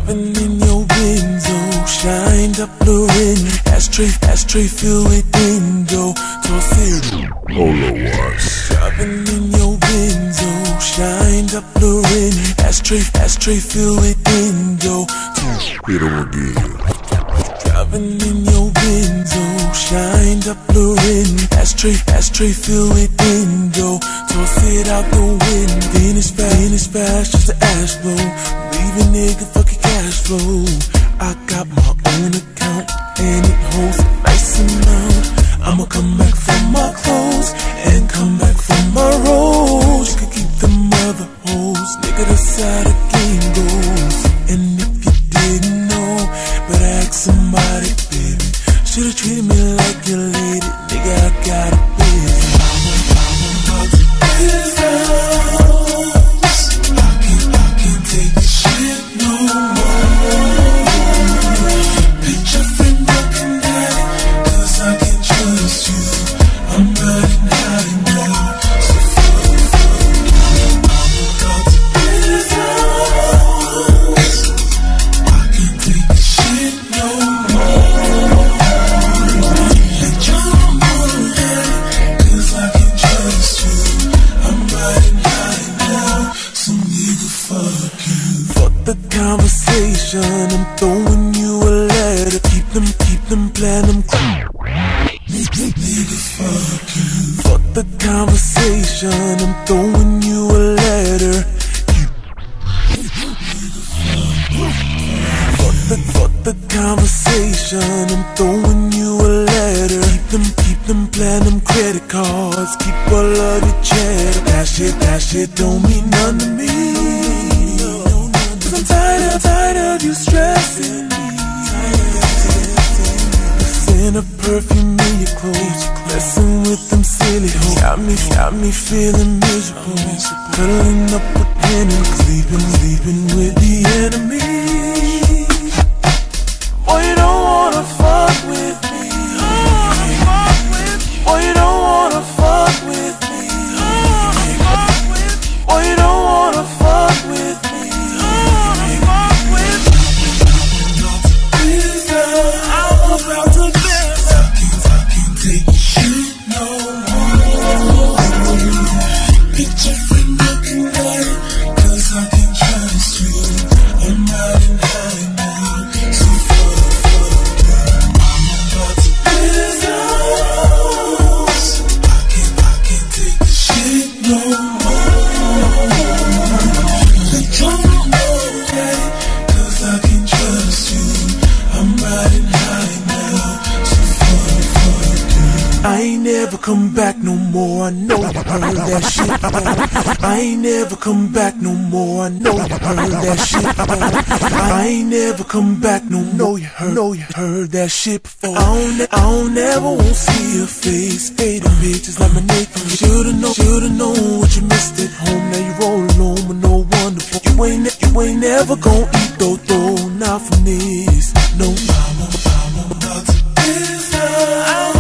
Driving in your Benzo, shined up Lorin, ashtray filled with Indo, Torcero. Driving in your Benzo, shined up Lorin, ashtray filled with Indo. Hit him again. Driving in your Benzo, shined up Lorin, ashtray filled with Indo. Toss it out the window. Finish fast, just an ash flow. Leave a nigga fucking cash flow. I got my own account and it holds a nice amount. I'ma come back for my clothes and come back for my rolls. You can keep them other hoes, nigga, that's how the game goes. And if you didn't know, better ask somebody, baby. Should've treated me like your lady, nigga, I got a busy. I can't take this shit no more. Bitch, your friend looking at it, 'cause I can trust you. I'm riding high now, so I'm about to Bizounce. I can't take this shit no more. Bitch, I'm riding high, 'cause I can trust you. I'm riding high now, so nigga, fuck you. Fuck the conversation, I'm throwing you a letter. Keep them, plan them. Nigga, fuck you. Fuck the conversation, I'm throwing you a letter. Fuck the conversation, I'm throwing you a letter. Keep them, plan them credit cards. Keep all of your cheddar. That shit don't mean nothing to me. 'Cause I'm tired of you stressing me. Send a perfume in your clothes, messing with them silly hoes. Got me feeling miserable. Cuddling up with him and sleeping with the enemy. Boy, you don't wanna fuck with me. Boy, you don't wanna fuck with me. Boy, you don't wanna fuck with me. I'm about to Bizounce. I can't take this shit no more. Bitch, your friend looking at it, 'cause I can trust you. I'm riding high now, so fuck you. I'm about to Bizounce. I can't take this shit no more. Bitch, I'm riding high, 'cause I can trust you. I'm riding high now, so fuck you. I ain't never come back no more. I know you heard that shit. I ain't never come back no more. I know you heard that shit. I ain't never come back no more. Know you heard that shit before. I don't never want to see your face. Fading bitches like my naked. Should've known what you missed at home. Now you roll alone with no wonder. You ain't never gon' eat though, not from this. No, I'm about to Bizounce.